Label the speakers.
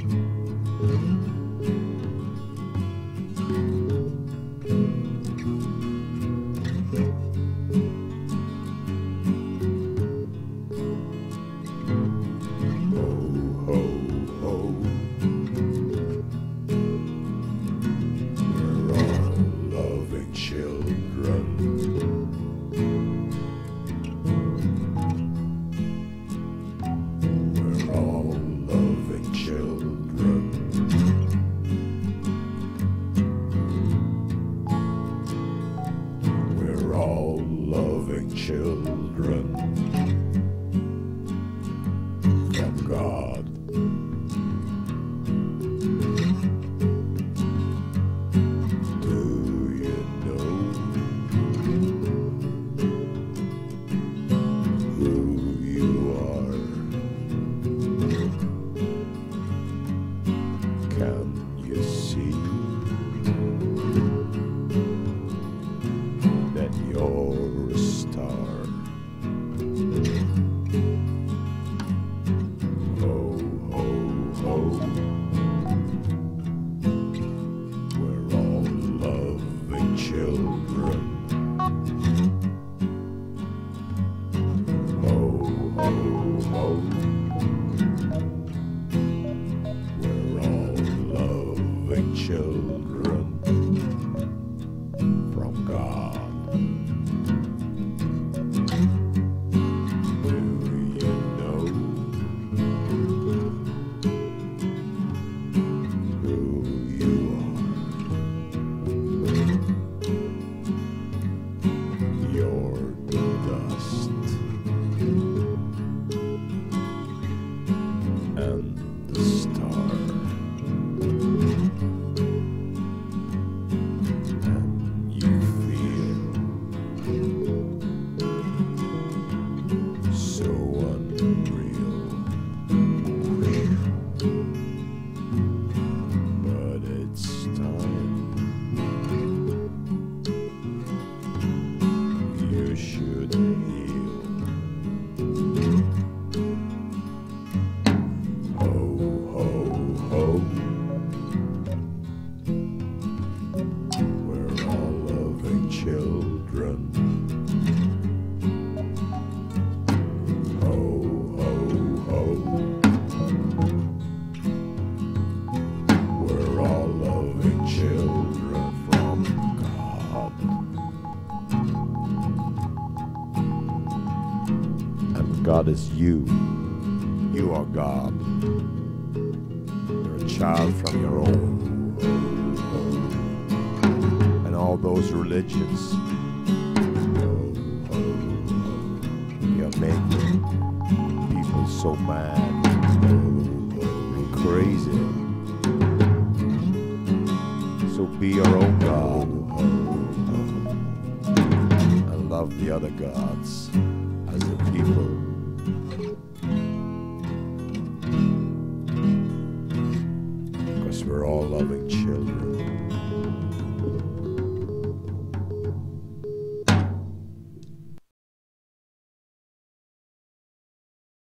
Speaker 1: Children from God. Do you know who you are? Can you see that you're a star? Oh, oh, oh, we're all loving children. Oh, oh, oh, we're all loving children from God. And the star, and you feel so unreal, but it's time. You should heal. We're all loving children. Oh, oh, oh. We're all loving children from God. And God is you. You are God. You're a child from your own. And all those religions, you're making people so mad and crazy. So be your own God and love the other gods as the people. We're all loving children.